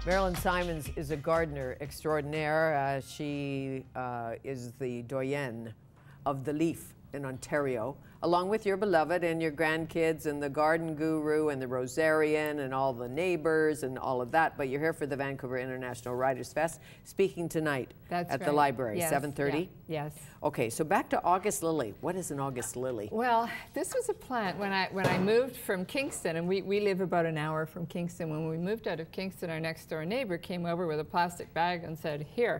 Marilyn Simons is a gardener extraordinaire. She is the doyenne of the leaf in Ontario, along with your beloved and your grandkids and the garden guru and the rosarian and all the neighbors and all of that. But you're here for the Vancouver International Writers Fest, speaking tonight at the library, yes, 7:30? Yeah. Yes. Okay, so back to August lily. What is an August lily? Well, this was a plant when I moved from Kingston, and we live about an hour from Kingston. When we moved out of Kingston, our next door neighbor came over with a plastic bag and said, "Here."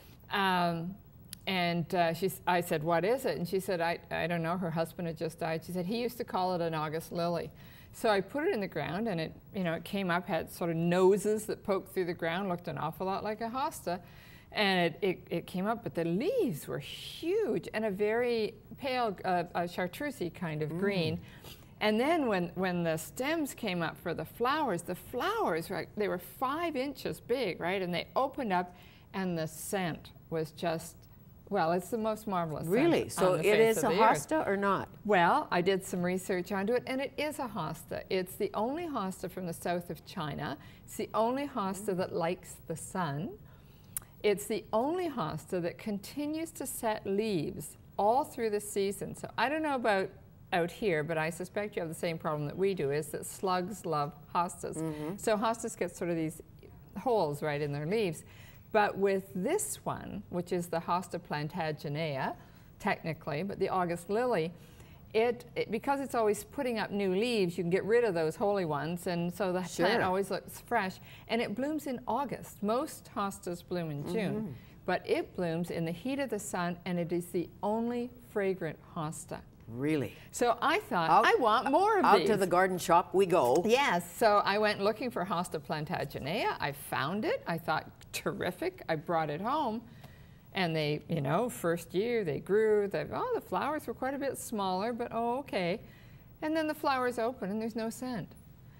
I said, "What is it?" And she said, I don't know, her husband had just died. She said, he used to call it an August lily. So I put it in the ground, and it came up, had sort of noses that poked through the ground, looked an awful lot like a hosta. And it came up, but the leaves were huge and a very pale chartreusey kind of green. And then when the stems came up for the flowers they were 5 inches big, right? And they opened up, and the scent was just, well, it's the most marvelous Really? scent So on the it face is of a the earth. hosta or not? Well, I did some research onto it, and it is a hosta. It's the only hosta from the south of China. It's the only hosta that likes the sun. It's the only hosta that continues to set leaves all through the season. So I don't know about out here, but I suspect you have the same problem that we do, is that slugs love hostas. So hostas get sort of these holes right in their leaves. But with this one, which is the Hosta plantagenea, technically, but the August lily, because it's always putting up new leaves, you can get rid of those holy ones, and so the plant always looks fresh. And it blooms in August. Most hostas bloom in June, but it blooms in the heat of the sun, and it is the only fragrant hosta. Really? So I thought, I want more of these. Out to the garden shop we go. Yes, so I went looking for Hosta plantagenea. I found it. I thought, terrific. I brought it home, and they, first year they grew. The flowers were quite a bit smaller, but okay. And then the flowers open, and there's no scent.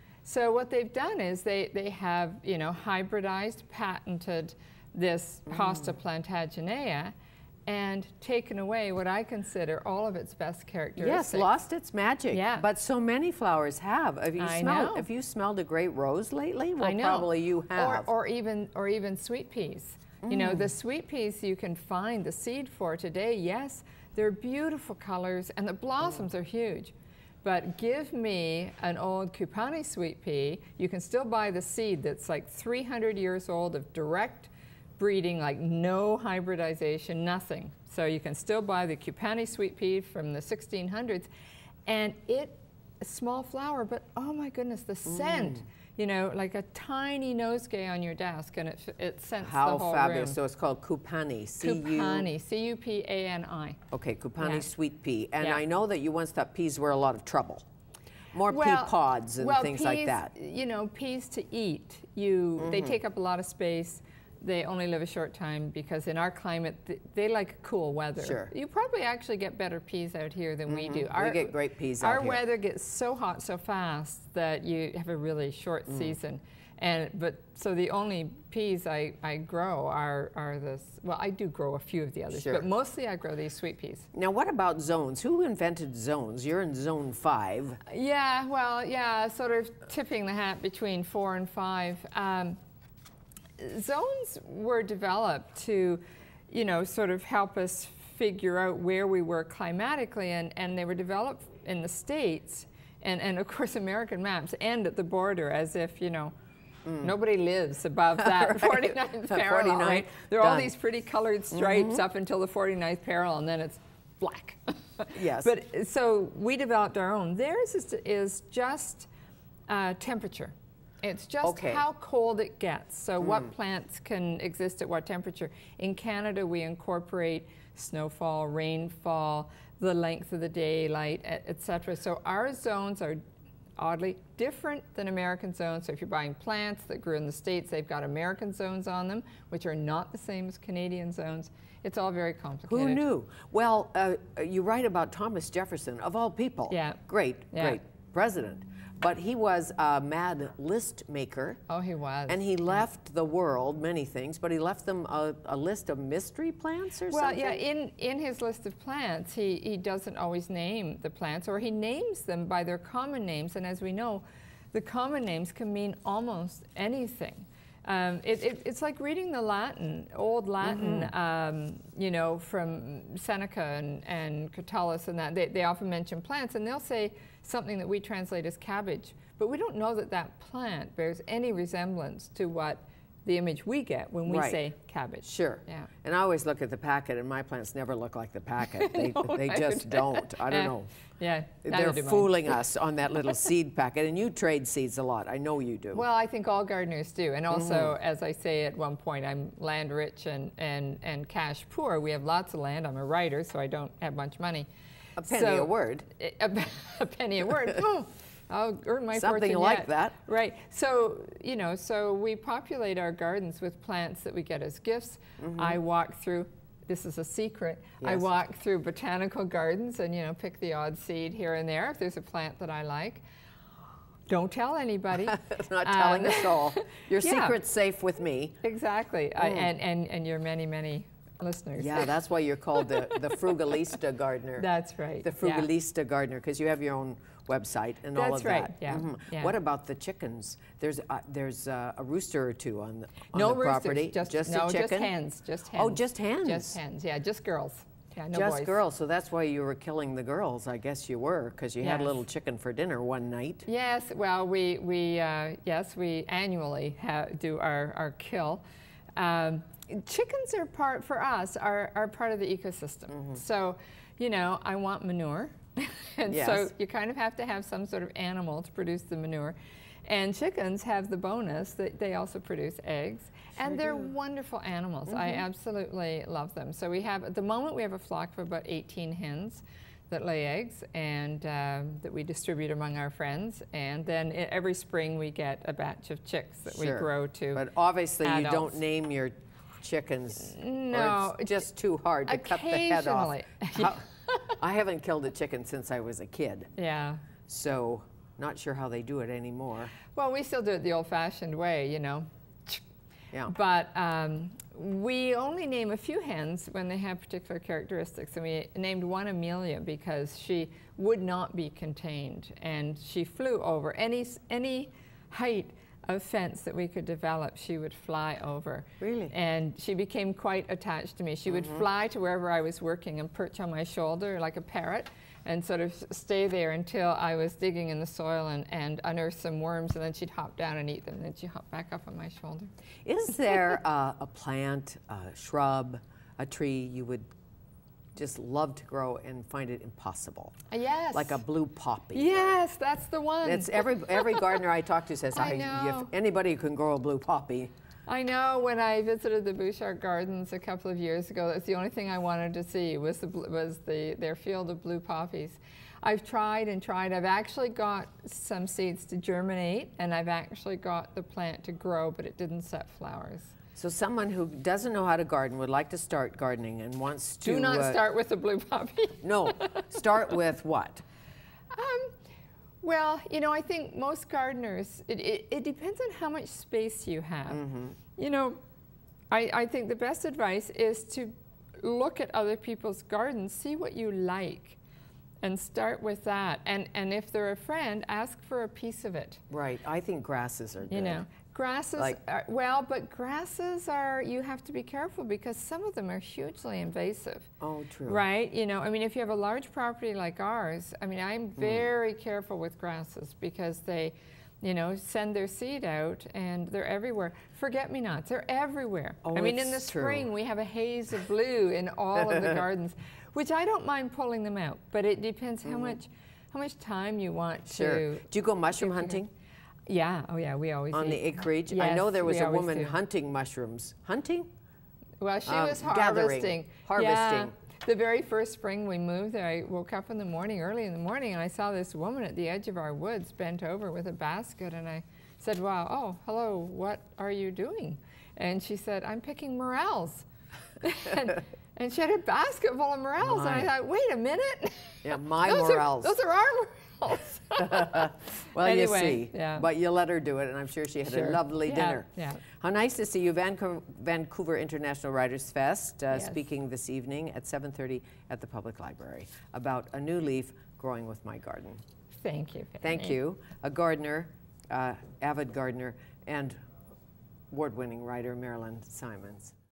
So what they've done is they have, hybridized, patented this Hosta plantagenea, and taken away what I consider all of its best characteristics. Yes, lost its magic. Yeah. But so many flowers have. Have you smelled a great rose lately? Well, I know. probably you have. Or even sweet peas. The sweet peas you can find the seed for today, yes, they're beautiful colors, and the blossoms are huge. But give me an old Kupani sweet pea. You can still buy the seed that's like 300 years old of direct breeding, like no hybridization, nothing. So you can still buy the Kupani sweet pea from the 1600s, and a small flower, but oh my goodness, the scent, like a tiny nosegay on your desk, and it scents the whole fabulous. room. So it's called Kupani. Kupani, C-U-P-A-N-I. Okay, Kupani Yeah. sweet pea. And Yeah. I know that you once thought peas were a lot of trouble. More pea pods and things like that. Peas to eat, they take up a lot of space. They only live a short time because in our climate, they like cool weather. Sure. You probably actually get better peas out here than we do. We get great peas out here. Our weather gets so hot so fast that you have a really short season. So the only peas I grow are this, well, I do grow a few of the others, but mostly I grow these sweet peas. Now, what about zones? Who invented zones? You're in zone 5. Yeah, well, yeah, sort of tipping the hat between 4 and 5. Zones were developed to, sort of help us figure out where we were climatically, and they were developed in the States, and of course American maps end at the border as if, nobody lives above that 49th parallel, right? There are all these pretty colored stripes up until the 49th parallel, and then it's black. Yes. But so we developed our own. Theirs is just temperature. It's just how cold it gets. So what plants can exist at what temperature. In Canada, we incorporate snowfall, rainfall, the length of the daylight, etc. So our zones are oddly different than American zones. So if you're buying plants that grew in the States, they've got American zones on them, which are not the same as Canadian zones. It's all very complicated. Who knew? Well, you write about Thomas Jefferson, of all people. Yeah. Great president. But he was a mad list maker. Oh, he was. And he left the world many things, but he left them a list of mystery plants or something? Well, yeah, in his list of plants, he doesn't always name the plants, or he names them by their common names. And as we know, the common names can mean almost anything. It's like reading the Latin, old Latin, you know, from Seneca and Catullus and that. They often mention plants, and they'll say something that we translate as cabbage, but we don't know that that plant bears any resemblance to what the image we get when we say cabbage. Sure. Yeah. And I always look at the packet, and my plants never look like the packet. They, they just don't. I don't know. Yeah. They're fooling us on that little seed packet. And you trade seeds a lot. I know you do. Well, I think all gardeners do. And also, as I say at one point, I'm land rich and cash poor. We have lots of land. I'm a writer, so I don't have much money. A penny a word. A penny a word. I'll earn my something fortune like yet. that. Right. So, you know, so we populate our gardens with plants that we get as gifts. I walk through, this is a secret, I walk through botanical gardens and, you know, pick the odd seed here and there if there's a plant that I like. Don't tell anybody. Not telling us all. Your secret's safe with me. Exactly. And your many, many listeners. Yeah, that's why you're called the Frugalista gardener. That's right. The Frugalista gardener, because you have your own website and all of that. That's right, yeah. What about the chickens? There's a rooster or two on the, no the property. Just a chicken? Just hens. Just hens. Oh, just hens? Just hens, yeah, just girls. Yeah, no just boys. girls, so that's why you were killing the girls. I guess you were, because you had a little chicken for dinner one night. Yes, well, we annually do our kill. Chickens are part of the ecosystem. So, you know, I want manure. And so you kind of have to have some sort of animal to produce the manure. And chickens have the bonus that they also produce eggs. And they're wonderful animals. I absolutely love them. So we have, at the moment, we have a flock of about 18 hens that lay eggs and that we distribute among our friends. And then every spring we get a batch of chicks that we grow to But obviously adults. You don't name your chickens. No. Or it's just too hard to cut the head off. I haven't killed a chicken since I was a kid. Yeah. So, not sure how they do it anymore. Well, we still do it the old-fashioned way, you know. Yeah. But we only name a few hens when they have particular characteristics. And we named one Amelia because she would not be contained. And she flew over any height of fence that we could develop, she would fly over. Really? And she became quite attached to me. She would fly to wherever I was working and perch on my shoulder like a parrot and sort of stay there until I was digging in the soil and unearth some worms, and then she'd hop down and eat them, and then she'd hop back up on my shoulder. Is there a plant, a shrub, a tree you would just love to grow and find it impossible? Yes. Like a blue poppy. Yes, that's the one. It's every gardener I talk to says, know. if anybody who can grow a blue poppy. I know. When I visited the Bouchard Gardens a couple of years ago, that's the only thing I wanted to see was their field of blue poppies. I've tried and tried. I've actually got some seeds to germinate, and I've actually got the plant to grow, but it didn't set flowers. So someone who doesn't know how to garden would like to start gardening and wants to... Do not start with the blue poppy. No. Start with what? Well, you know, I think most gardeners, it depends on how much space you have. You know, I think the best advice is to look at other people's gardens, see what you like, and start with that. And if they're a friend, ask for a piece of it. Right. I think grasses are good. You know, grasses, but grasses are, you have to be careful because some of them are hugely invasive. Oh, true. Right? You know, I mean, if you have a large property like ours, I mean, I'm very careful with grasses because they, you know, send their seed out and they're everywhere. Forget-me-nots, they're everywhere. Oh, I mean, in the spring, we have a haze of blue in all of the gardens, which I don't mind pulling them out, but it depends how much time you want to. Do you go mushroom hunting? Yeah, oh yeah, we always on eat. the acreage? Yes, I know there was a woman do. hunting mushrooms. Hunting? Well, she was harvesting. Harvesting. Yeah, the very first spring we moved there, I woke up in the morning, early in the morning, and I saw this woman at the edge of our woods bent over with a basket, and I said, wow, oh, hello, what are you doing? And she said, I'm picking morels. and she had a basket full of morels, and I thought, wait a minute. Yeah, morels. Those are our morels. Well, anyway, you see, but you let her do it, and I'm sure she had a lovely dinner. Yeah. How nice to see you, Vancouver International Writers Fest, speaking this evening at 7:30 at the Public Library about a new leaf growing with my garden. Thank you, Penny. Thank you. A gardener, avid gardener, and award-winning writer Marilyn Simons.